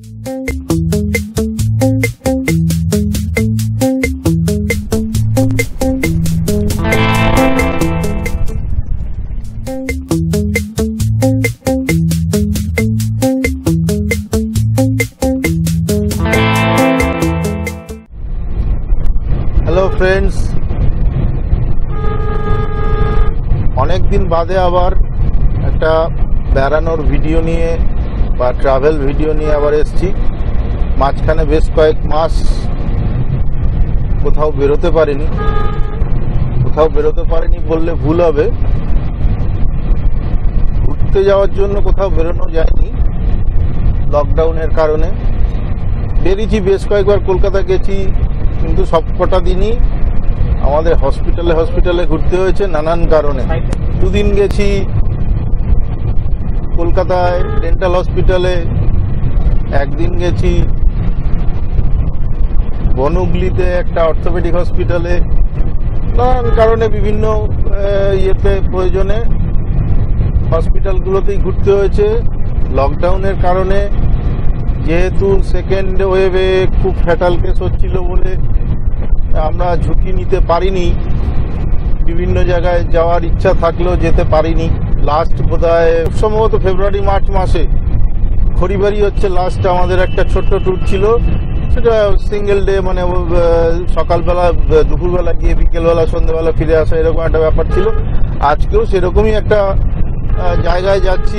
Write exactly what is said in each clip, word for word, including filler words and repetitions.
Friends अनेक दिन बादे आबार एक बेड़ानोर भिडियो निये बा ट्रैवल भिडियो निये आबार एसेछि माझखाने बेश कयेक मास कोथाओ बेरोते पारिनी कोथाओ बेरोते पारिनी बोलले भूल होबे घुरते जाওয়ার জন্য কোথাও বেরোনো যায়নি লকডাউনের কারণে বেরিয়েছি বেশ কয়েকবার কলকাতা গেছি কিন্তু সবকটা দিনই আমাদের হসপিটালে হসপিটালে ঘুরতে হয়েছে নানান কারণে দুদিন গেছি কলকাতায় ডেন্টাল হসপিটালে একদিন গেছি বনগুলিতে একটা অর্থোপেডিক হসপিটালে নানান কারণে বিভিন্ন ইয়েতে প্রয়োজনে হসপিটালগুলোতেই ঘুরতে হয়েছে লকডাউনের কারণে যেহেতু সেকেন্ড ওয়েভে খুব ফ্যাটাল কেস হচ্ছিল বলে আমরা ঝুঁকি নিতে পারিনি বিভিন্ন জায়গায় যাওয়ার ইচ্ছা থাকলেও যেতে পারিনি লাস্ট বোধহয় সম্ভবত ফেব্রুয়ারি মার্চ মাসে খড়িবাড়ি হচ্ছে লাস্ট আমাদের একটা ছোট্ট ট্যুর ছিল সেটা সিঙ্গেল ডে মানে সকালবেলা দুপুরবেলা গিয়ে বিকেলবেলা সন্ধ্যাবেলা ফিরে আসা এরকম একটা ব্যাপার ছিল আজকেও সেরকমই একটা জায়গায় যাচ্ছি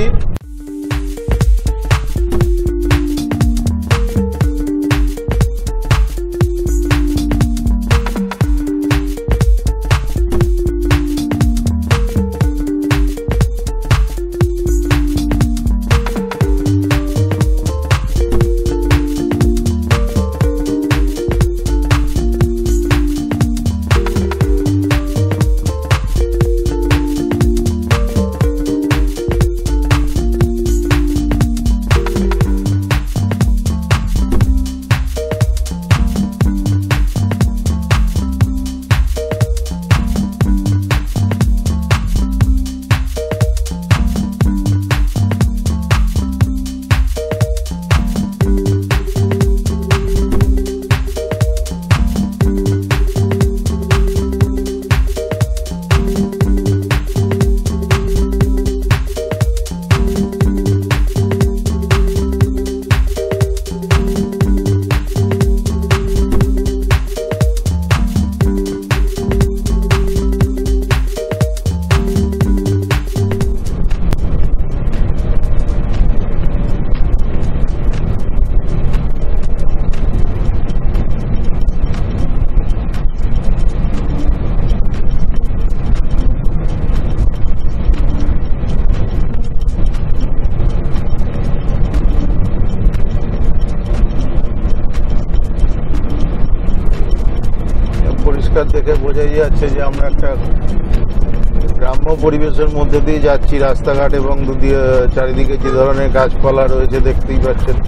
দেখে বোঝাই যাচ্ছে যে আমরা একটা গ্রাম্য পরিবেশের মধ্যে দিয়ে যাচ্ছি রাস্তাঘাট এবং চারিদিকে যে ধরনের গাছপালা রয়েছে দেখতেই পাচ্ছেন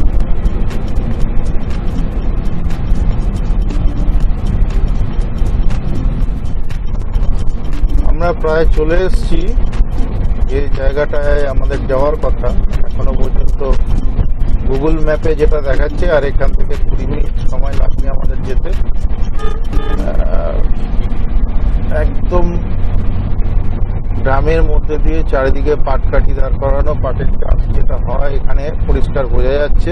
আমরা প্রায় চলে এসেছি যে জায়গাটায় আমাদের যাওয়ার কথা এখনো পর্যন্ত গুগল ম্যাপে যেটা দেখাচ্ছে আর এখান থেকে কুড়ি মিনিট সময় লাগবে আমাদের যেতে একদম গ্রামের মধ্যে দিয়ে চারিদিকে পাট কাঠি দাঁড় করানো পাটের চাষ যেটা হয় এখানে পরিষ্কার বোঝা যাচ্ছে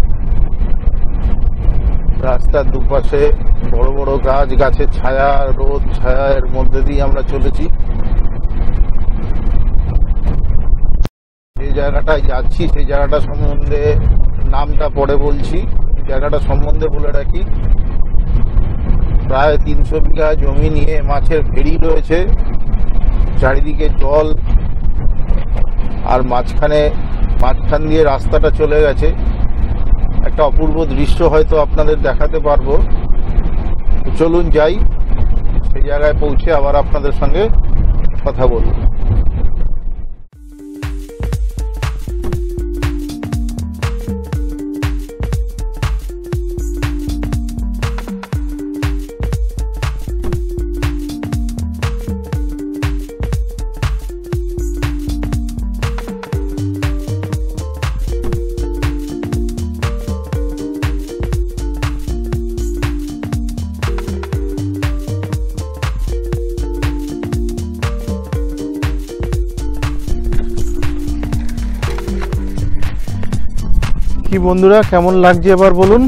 রাস্তার দুপাশে বড় বড় গাছ গাছের ছায়া রোদ ছায়ার মধ্যে দিয়ে আমরা চলেছি যে জায়গাটায় যাচ্ছি সেই জায়গাটা সম্বন্ধে নামটা পরে বলছি জায়গাটা সম্বন্ধে বলে রাখি প্রায় তিনশো বিঘা জমি নিয়ে মাছের ভেড়ি রয়েছে চারিদিকে জল আর মাঝখানে মাঝখান দিয়ে রাস্তাটা চলে গেছে একটা অপূর্ব দৃশ্য হয়তো আপনাদের দেখাতে পারবো চলুন যাই সেই জায়গায় পৌঁছে আবার আপনাদের সঙ্গে কথা বলবো কি বন্ধুরা, কেমন লাগছে এবার বলুন?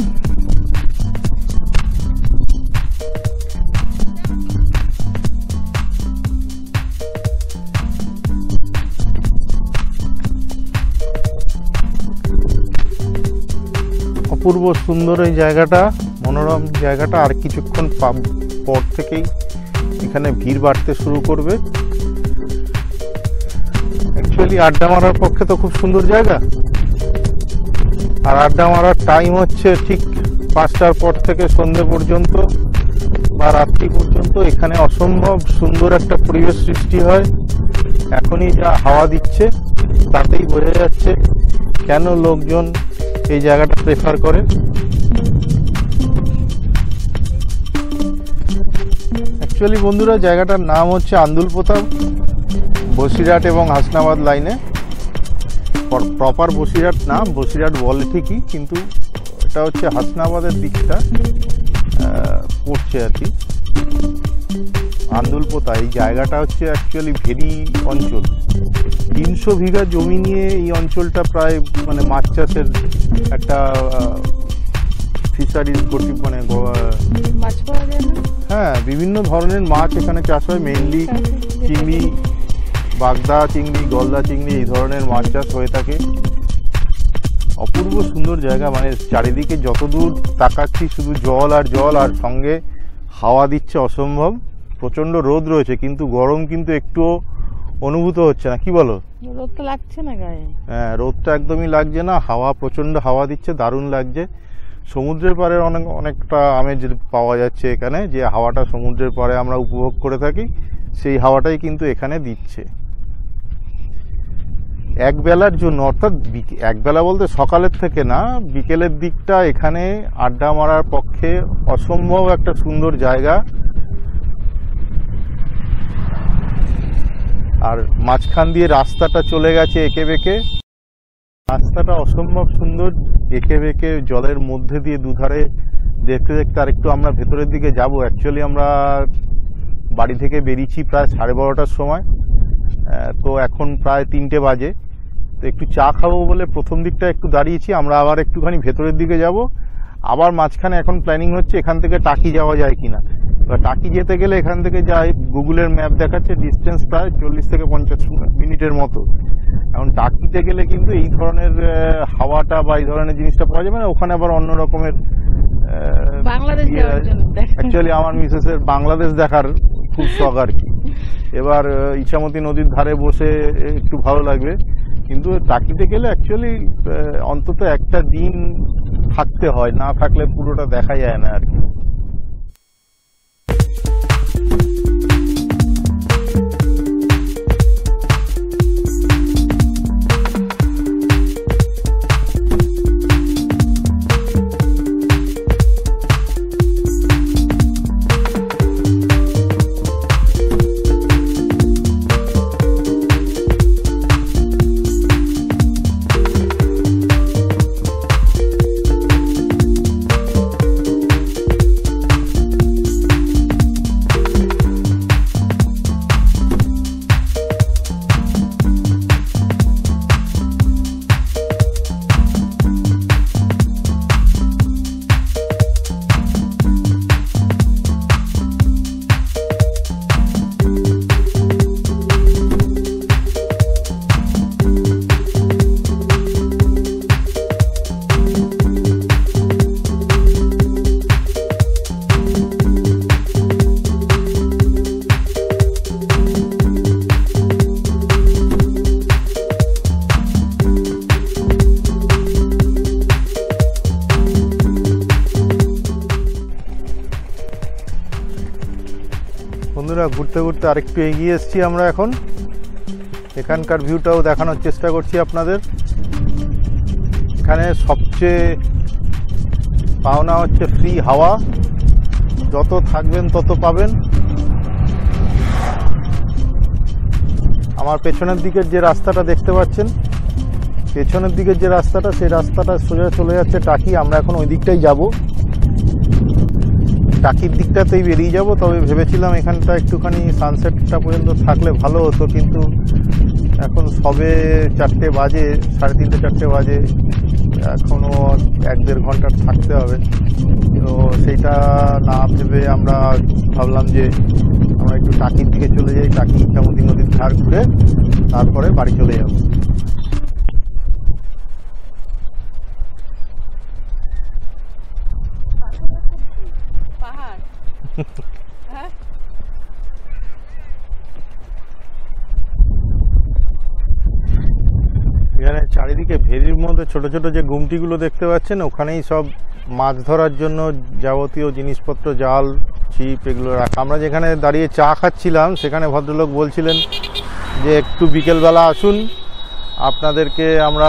অপূর্ব সুন্দর এই জায়গাটা, মনোরম জায়গাটা। আর কিছুক্ষণ পর থেকেই এখানে ভিড় বাড়তে শুরু করবে। অ্যাকচুয়ালি আড্ডা মারার পক্ষে তো খুব সুন্দর জায়গা, আর আড্ডা মারার টাইম হচ্ছে ঠিক পাঁচটার পর থেকে সন্ধ্যে পর্যন্ত বা রাত্রি পর্যন্ত। এখানে অসম্ভব সুন্দর একটা পরিবেশ সৃষ্টি হয়। এখনই যা হাওয়া দিচ্ছে তাতেই বোঝা যাচ্ছে কেন লোকজন এই জায়গাটা প্রেফার করে। অ্যাকচুয়ালি বন্ধুরা, জায়গাটার নাম হচ্ছে আন্দুলপোতা, বসিরহাট এবং হাসনাবাদ লাইনে। প্রপার বসিরহাট না, বসিরহাট বলে ঠিকই, কিন্তু এটা হচ্ছে হাসনাবাদের দিকটা পড়ছে আর কি। আন্দুলপোতা এই জায়গাটা হচ্ছে অ্যাকচুয়ালি ভেরি অঞ্চল। তিনশো বিঘা জমি নিয়ে এই অঞ্চলটা প্রায় মানে মাছ চাষের একটা ফিশারিজ গঠি, মানে হ্যাঁ বিভিন্ন ধরনের মাছ এখানে চাষ হয়। মেইনলি চিংড়ি, বাগদা চিংড়ি, গলদা চিংড়ি, এই ধরনের মাছ চাষ হয়ে থাকে। অপূর্ব সুন্দর জায়গা, মানে চারিদিকে যতদূর তাকাচ্ছি শুধু জল আর জল, আর সঙ্গে হাওয়া দিচ্ছে অসম্ভব। প্রচন্ড রোদ রয়েছে, কিন্তু গরম কিন্তু একটুও অনুভূত হচ্ছে না, কি বলো? রোদটা লাগছে না গায়ে। হ্যাঁ, রোদটা একদমই লাগছে না, হাওয়া প্রচন্ড হাওয়া দিচ্ছে, দারুণ লাগছে। সমুদ্রের পাড়ে অনেক অনেকটা আমেজ পাওয়া যাচ্ছে এখানে, যে হাওয়াটা সমুদ্রের পাড়ে আমরা উপভোগ করে থাকি, সেই হাওয়াটাই কিন্তু এখানে দিচ্ছে। এক বেলার জন্য, অর্থাৎ এক বেলা বলতে সকালের থেকে না, বিকেলের দিকটা এখানে আড্ডা মারার পক্ষে অসম্ভব একটা সুন্দর জায়গা। আর মাঝখান দিয়ে রাস্তাটা চলে গেছে এঁকে বেঁকে, রাস্তাটা অসম্ভব সুন্দর, এঁকে বেঁকে জলের মধ্যে দিয়ে দুধারে দেখতে দেখতে। আর একটু আমরা ভেতরের দিকে যাব। অ্যাকচুয়ালি আমরা বাড়ি থেকে বেরিয়েছি প্রায় সাড়ে বারোটার সময়, তো এখন প্রায় তিনটে বাজে। তো একটু চা খাবো বলে প্রথম দিকটা একটু দাঁড়িয়েছি, আমরা আবার একটুখানি ভেতরের দিকে যাব। আবার মাঝখানে এখন প্ল্যানিং হচ্ছে এখান থেকে টাকি যাওয়া যায় কিনা। এবার টাকি যেতে গেলে এখান থেকে যাই, গুগলের ম্যাপ দেখাচ্ছে ডিস্টেন্স প্রায় চল্লিশ থেকে পঞ্চাশ মিনিটের মতো। এখন টাকিতে গেলে কিন্তু এই ধরনের হাওয়াটা বা এই ধরনের জিনিসটা পাওয়া যাবে না, ওখানে আবার অন্য রকমের। অ্যাকচুয়ালি আমার মিসেসের বাংলাদেশ দেখার খুব শখ আর কি। এবার ইছামতি নদীর ধারে বসে একটু ভালো লাগবে, কিন্তু টাকিতে গেলে অ্যাকচুয়ালি অন্তত একটা দিন থাকতে হয়, না থাকলে পুরোটা দেখা যায় না আর কি। বন্ধুরা, ঘুরতে ঘুরতে আরেকটু এগিয়ে এসেছি আমরা এখন। এখানকার ভিউটাও দেখানোর চেষ্টা করছি আপনাদের। এখানে সবচেয়ে পাওনা হচ্ছে ফ্রি হাওয়া, যত থাকবেন তত পাবেন। আমার পেছনের দিকের যে রাস্তাটা দেখতে পাচ্ছেন, পেছনের দিকের যে রাস্তাটা, সেই রাস্তাটা সোজা চলে যাচ্ছে টাকি। আমরা এখন ওই দিকটাই যাব, টাকির দিকটাতেই বেরিয়ে যাব। তবে ভেবেছিলাম এখানটা একটুখানি সানসেটটা পর্যন্ত থাকলে ভালো হতো, কিন্তু এখন সবে চারটে বাজে, সাড়ে তিনটে চারটে বাজে, এখনো এক দেড় ঘন্টা থাকতে হবে। তো সেইটা না ভেবে আমরা ভাবলাম যে আমরা একটু টাকির দিকে চলে যাই, টাকি ইচ্ছামতি নদীর ধার ঘুরে তারপরে বাড়ি চলে যাব। এখানে চারিদিকে ভেরির মধ্যে ছোট ছোট যে গুমটিগুলো দেখতে পাচ্ছেন, ওখানেই সব মাছ ধরার জন্য যাবতীয় জিনিসপত্র, জাল, ছিপ এগুলো রাখা। আমরা যেখানে দাঁড়িয়ে চা খাচ্ছিলাম সেখানে ভদ্রলোক বলছিলেন যে একটু বিকেলবেলা আসুন, আপনাদেরকে আমরা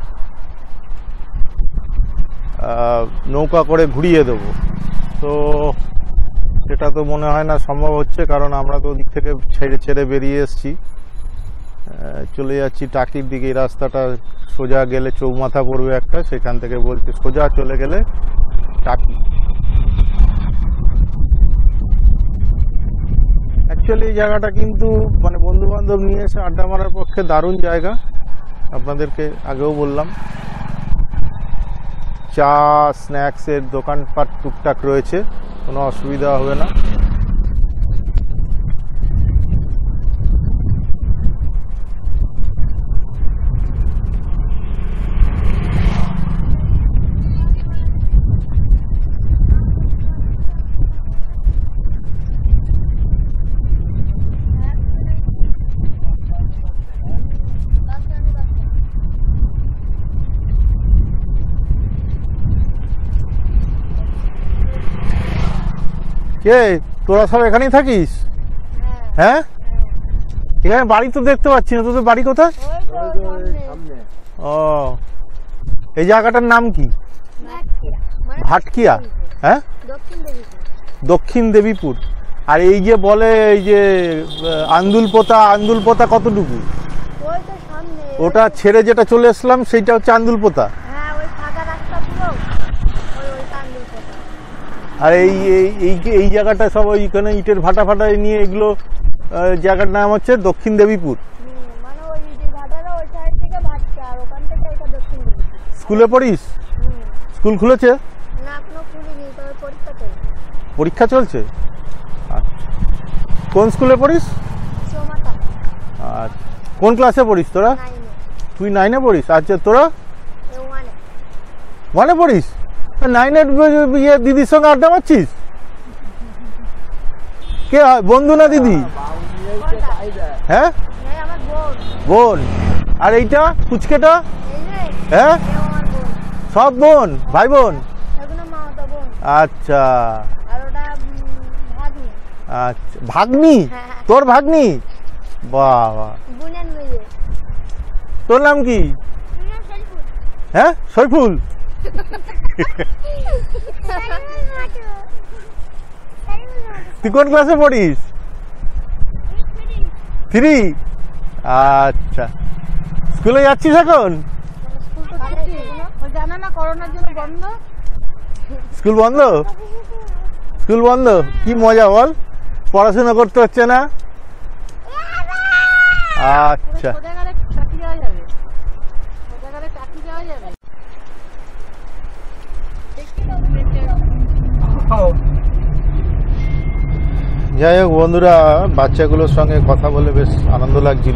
নৌকা করে ঘুরিয়ে দেব। তো সেটা তো মনে হয় না সম্ভব হচ্ছে, কারণ আমরা তো ওদিক থেকে ছেড়ে ছেড়ে বেরিয়ে এসেছি, চলে যাচ্ছি টাকির দিকে। এই রাস্তাটা সোজা গেলে চৌমাথা পড়বে একটা, সেখান থেকে বলছে সোজা চলে গেলে টাকি। অ্যাকচুয়ালি এই জায়গাটা কিন্তু মানে বন্ধু বান্ধব নিয়ে এসে আড্ডা মারার পক্ষে দারুণ জায়গা। আপনাদেরকে আগেও বললাম, চা স্ন্যাক্সের দোকানপাট টুকটাক রয়েছে, কোনো অসুবিধা হবে না। কে তোরা সব এখানেই থাকিস? হ্যাঁ, এখানে বাড়ি তো দেখতে পাচ্ছি না, তোদের বাড়ি কোথায়? ও, এই জায়গাটার নাম কি? ভাটকিয়া। হ্যাঁ, দক্ষিণ দেবীপুর। আর এই যে বলে এই যে আন্দুলপোতা, আন্দুলপোতা কতটুকু? ওটা ছেড়ে যেটা চলে আসলাম সেইটা হচ্ছে আন্দুলপোতা। আর এই এই এই জায়গাটা সব ওইখানে ইটের ভাটা ফাটা নিয়ে এগুলো, জায়গার নাম হচ্ছে দক্ষিণ দেবীপুর। স্কুলে পড়িস? স্কুল খুলেছে? পরীক্ষা চলছে? আচ্ছা, কোন স্কুলে পড়িস? আচ্ছা, কোন ক্লাসে পড়িস তোরা? তুই নাইনে পড়িস? আচ্ছা, তোরা ওয়ানে পড়িস? নাইনের ইয়ে দিদির সঙ্গে আড্ডা মারছিস? কে হয়, বন্ধু না দিদি? হ্যাঁ, বোন। আর এইটা পুচকেটা? হ্যাঁ, সব বোন, ভাই বোন। আচ্ছা আচ্ছা, ভাগ্নি? তোর ভাগ্নি? বাবা, তোর নাম কি? হ্যাঁ, সৈফুল। তুই কোন ক্লাসে পড়িস? থ্রি। আচ্ছা, স্কুলে যাচ্ছিস এখন? স্কুল বন্ধ? স্কুল বন্ধ, কি মজা বল, পড়াশোনা করতে হচ্ছে না। আচ্ছা, যাই হোক বন্ধুরা, বাচ্চাগুলোর সঙ্গে কথা বলে বেশ আনন্দ লাগছিল।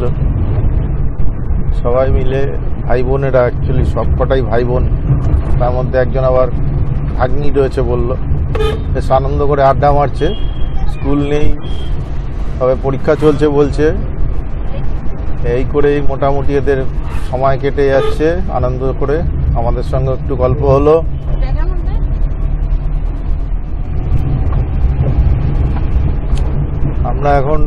সবাই মিলে ভাই বোনেরা, অ্যাকচুয়ালি সব কটাই ভাই বোন, তার মধ্যে একজন আবার ভাগ্নি রয়েছে বলল। বেশ আনন্দ করে আড্ডা মারছে। স্কুল নেই, তবে পরীক্ষা চলছে বলছে। এই করেই মোটামুটি এদের সময় কেটে যাচ্ছে আনন্দ করে। আমাদের সঙ্গে একটু গল্প হলো। আমরা এখন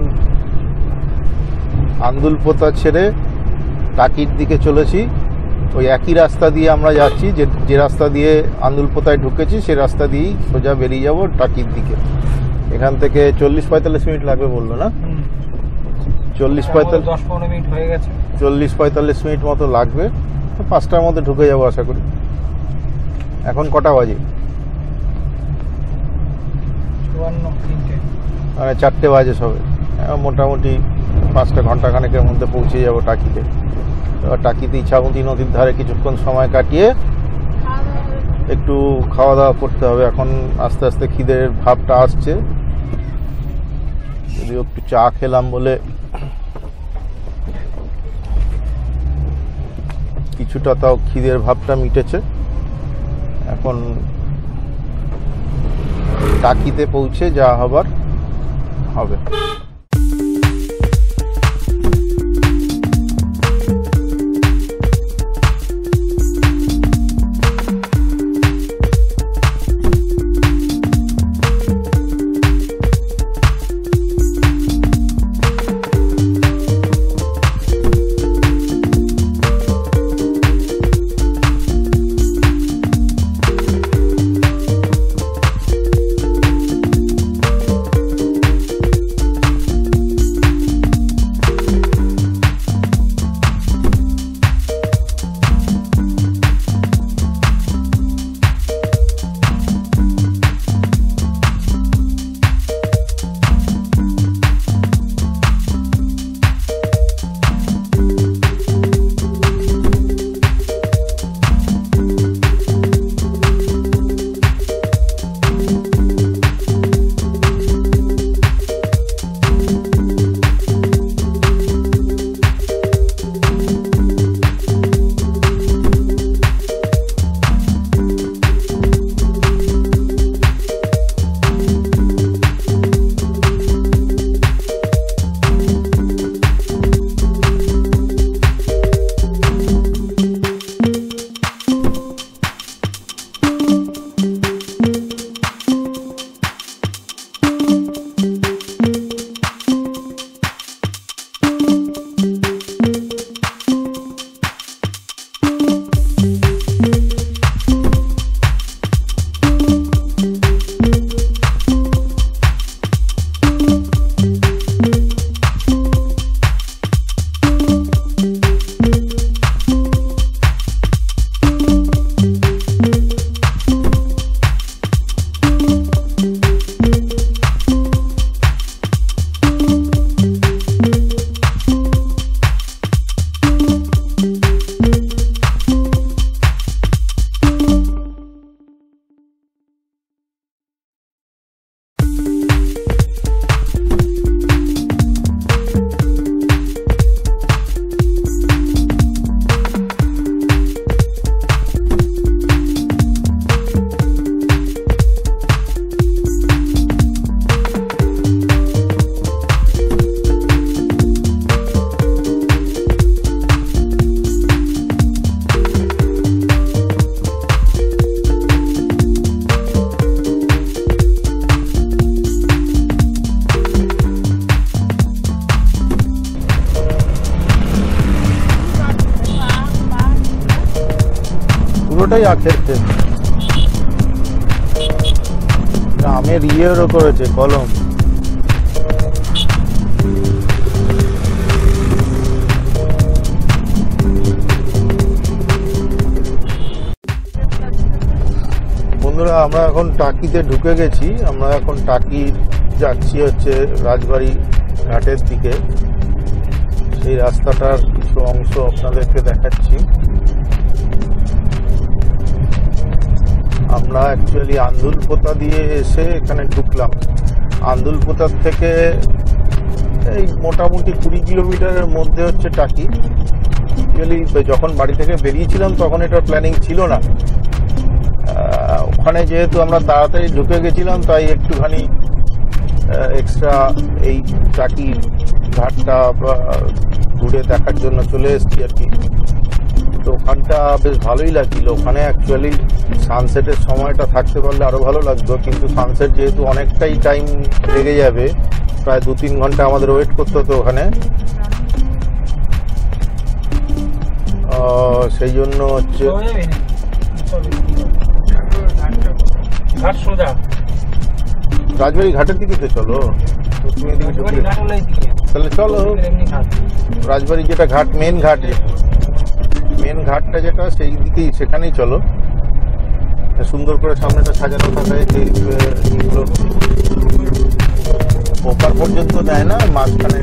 আন্দুলপোতা ছেড়ে টাকির দিকে চলেছি। ওই একই রাস্তা দিয়ে আমরা যাচ্ছি, যে যে রাস্তা দিয়ে আন্দুলপোতায় ঢুকেছি সেই রাস্তা দিয়েই সোজা বেরিয়ে যাব টাকির দিকে। এখান থেকে চল্লিশ পঁয়তাল্লিশ মিনিট লাগবে বললো না? চল্লিশ পঁয়তাল্লিশ দশ পনেরো মিনিট হয়ে গেছে, চল্লিশ পঁয়তাল্লিশ মিনিট মতো লাগবে। পাঁচটার মধ্যে ঢুকে যাবো আশা করি। এখন কটা বাজে? মানে চারটে বাজে সবে। মোটামুটি পাঁচটা ঘন্টা খানেকের মধ্যে পৌঁছে যাবো টাকিতে। এবার টাকিতে ইচ্ছামতি নদীর ধারে কিছুক্ষণ সময় কাটিয়ে একটু খাওয়া দাওয়া করতে হবে। এখন আস্তে আস্তে খিদের ভাবটা আসছে, যদিও একটু চা খেলাম বলে কিছুটা তাও খিদের ভাবটা মিটেছে। এখন টাকিতে পৌঁছে যা হবার হবে। পুরোটাই আখের ক্ষেত। আমের ইয়েরও করেছে কলম। বন্ধুরা, আমরা এখন টাকিতে ঢুকে গেছি। আমরা এখন টাকি যাচ্ছি হচ্ছে রাজবাড়ি ঘাটের দিকে। সেই রাস্তাটার কিছু অংশ আপনাদেরকে দেখাচ্ছি। আমরা অ্যাকচুয়ালি আন্দুলপোতা দিয়ে এসে এখানে ঢুকলাম। আন্দুলপোতার থেকে এই মোটামুটি কুড়ি কিলোমিটারের মধ্যে হচ্ছে টাকি। অ্যাকচুয়ালি যখন বাড়ি থেকে বেরিয়েছিলাম তখন এটার প্ল্যানিং ছিল না। ওখানে যেহেতু আমরা তাড়াতাড়ি ঢুকে গেছিলাম তাই একটুখানি এক্সট্রা এই টাকি ঘাটটা ঘুরে দেখার জন্য চলে এসেছি আর কি। তো ওখানটা বেশ ভালোই লাগছিল। ওখানে অ্যাকচুয়ালি সানসেটের সময়টা থাকতে পারলে আরও ভালো লাগতো, কিন্তু সানসেট যেহেতু অনেকটাই টাইম লেগে যাবে, প্রায় দু তিন ঘন্টা আমাদের ওয়েট করতে হতো ওখানে। সেই জন্য হচ্ছে রাজবাড়ি ঘাটের দিকে তো চলো, তুমি এদিকে তাহলে চলো। রাজবাড়ি যেটা ঘাট, মেন ঘাট, মেন ঘাটটা যেটা সেই দিকেই, সেখানেই চলো। সুন্দর করে সামনেটা সাজানো থাকে, এইগুলো ওপার পর্যন্ত দেয় না, মাঝখানে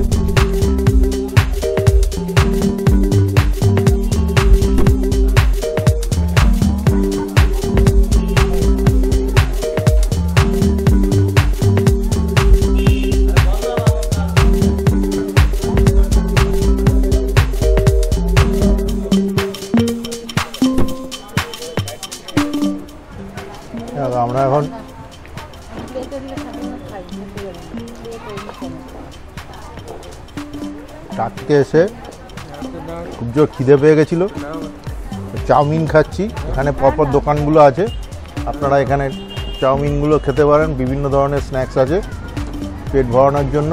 আমরা এখন টাকিতে এসে খুব জোর খিদে পেয়ে গেছিল, চাউমিন খাচ্ছি। এখানে পরপর দোকানগুলো আছে, আপনারা এখানে চাউমিনগুলো খেতে পারেন। বিভিন্ন ধরনের স্ন্যাক্স আছে পেট ভরানোর জন্য।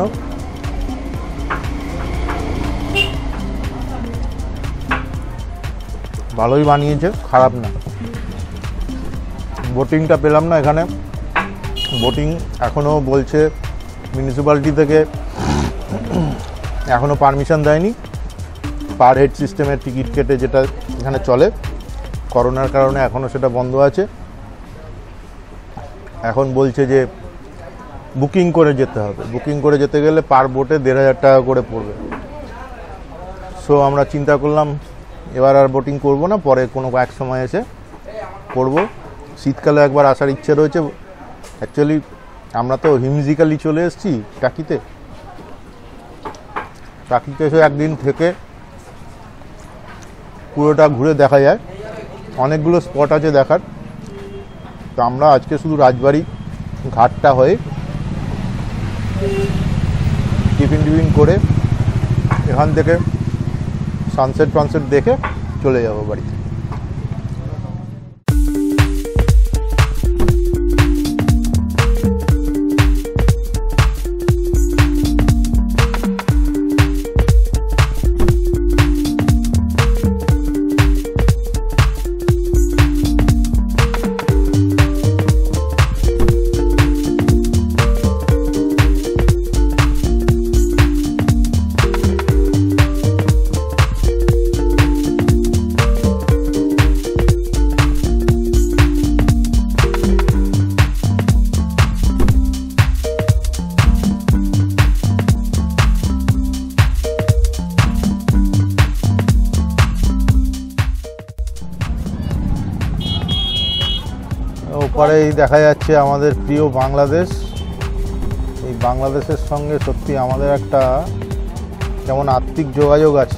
ভালোই বানিয়েছে, খারাপ না। বোটিংটা পেলাম না এখানে, বোটিং এখনও বলছে মিউনিসিপ্যালিটি থেকে এখনও পারমিশন দেয়নি। পার হেড সিস্টেমের টিকিট কেটে যেটা এখানে চলে, করোনার কারণে এখনও সেটা বন্ধ আছে। এখন বলছে যে বুকিং করে যেতে হবে, বুকিং করে যেতে গেলে পার বোটে দেড় হাজার টাকা করে পড়বে। সো আমরা চিন্তা করলাম এবার আর বোটিং করব না, পরে কোনো এক সময় এসে করব। শীতকালে একবার আসার ইচ্ছে রয়েছে। অ্যাকচুয়ালি আমরা তো হিমজিক্যালি চলে এসেছি টাকিতে, টাকিতে এসে একদিন থেকে পুরোটা ঘুরে দেখা যায়। অনেকগুলো স্পট আছে দেখার। তো আমরা আজকে শুধু রাজবাড়ি ঘাটটা হয়ে টিফিন টিফিন করে এখান থেকে সানসেট ফানসেট দেখে চলে যাব বাড়িতে। ওপারেই দেখা যাচ্ছে আমাদের প্রিয় বাংলাদেশ। এই বাংলাদেশের সঙ্গে সত্যি আমাদের একটা কেমন আত্মিক যোগাযোগ আছে।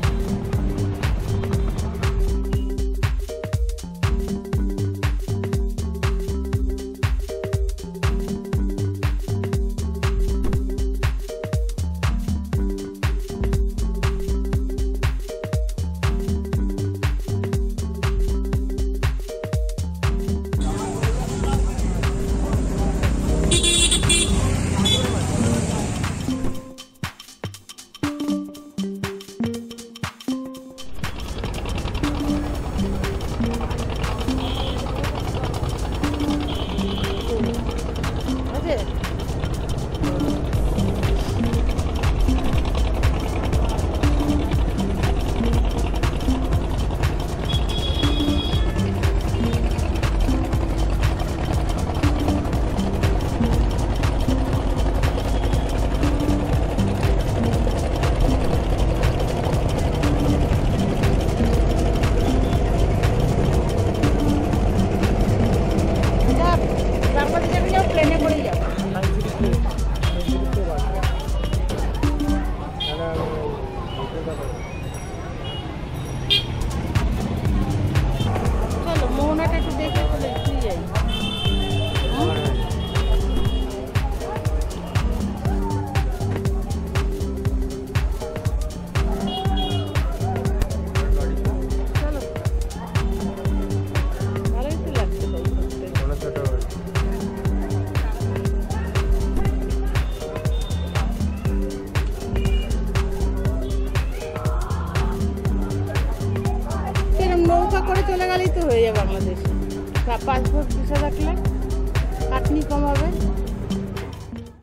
করে চলে গেলেই তো হয়ে যাবে বাংলাদেশে। পাসপোর্ট ভিসা থাকলে খাটনি কম হবে।